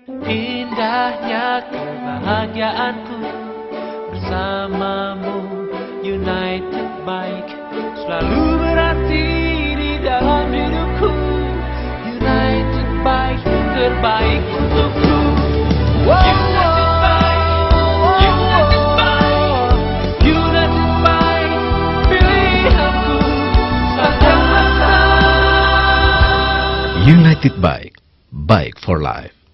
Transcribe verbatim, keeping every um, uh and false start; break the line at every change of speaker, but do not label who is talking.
Indahnya kebahagiaanku bersamamu. United Bike selalu berarti di dalam hidupku. United Bike terbaik untukku. United Bike, United Bike, United Bike, pilihanku sepanjang masa.
United Bike, bike for life.